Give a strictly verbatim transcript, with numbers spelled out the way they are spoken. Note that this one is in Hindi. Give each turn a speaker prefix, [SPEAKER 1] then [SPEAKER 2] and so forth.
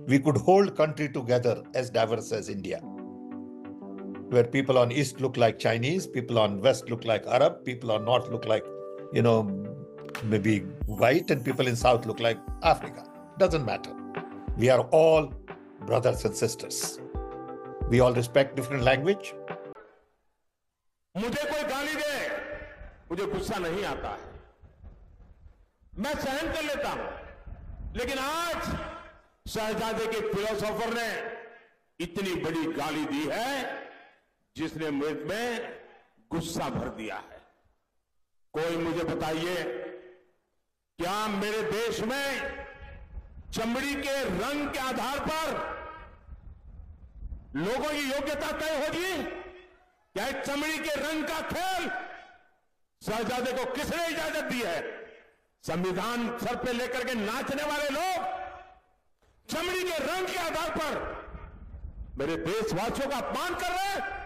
[SPEAKER 1] we could hold country together as diverse as India, where people on East look like Chinese, people on West look like Arab, people on North look like, you know, maybe white, and people in South look like Africa. Doesn't matter. We are all brothers and sisters. We all respect different language.
[SPEAKER 2] मुझे कोई गाली दे, मुझे गुस्सा नहीं आता है, मैं सहन कर लेता हूं, लेकिन आज शहजादे के फिलोसोफर ने इतनी बड़ी गाली दी है जिसने मुझ में गुस्सा भर दिया है। कोई मुझे बताइए, क्या मेरे देश में चमड़ी के रंग के आधार पर लोगों की योग्यता तय होगी? क्या एक चमड़ी के रंग का खेल शहजादे को किसने इजाजत दी है? संविधान सर पे लेकर के नाचने वाले लोग चमड़ी के रंग के आधार पर मेरे देशवासियों का अपमान कर रहे हैं।